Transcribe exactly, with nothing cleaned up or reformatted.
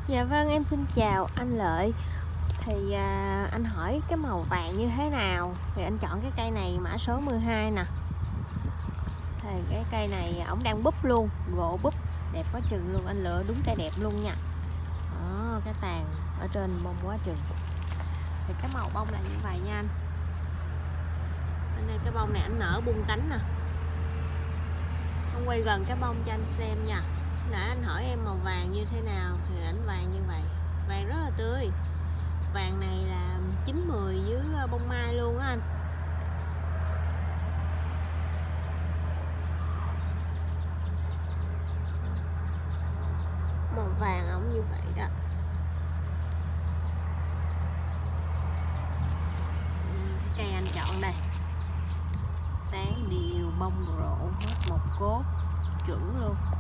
Dạ vâng, em xin chào anh Lợi. Thì à, anh hỏi cái màu vàng như thế nào thì anh chọn cái cây này mã số mười hai nè. Thì cái cây này ổng đang búp luôn, gỗ búp đẹp quá chừng luôn, anh lựa đúng cây đẹp luôn nha. Đó, cái tàn ở trên bông quá chừng. Thì cái màu bông là như vậy nha anh. Anh đây cái bông này anh nở bung cánh nè. Anh quay gần cái bông cho anh xem nha. Nãy anh hỏi em màu vàng như thế nào thì ảnh vàng như vậy, vàng rất là tươi. Vàng này là chín mười dưới bông mai luôn á anh. Màu vàng ổng như vậy đó. Cái cây anh chọn đây, tán đều bông rộ hết một cốt chuẩn luôn.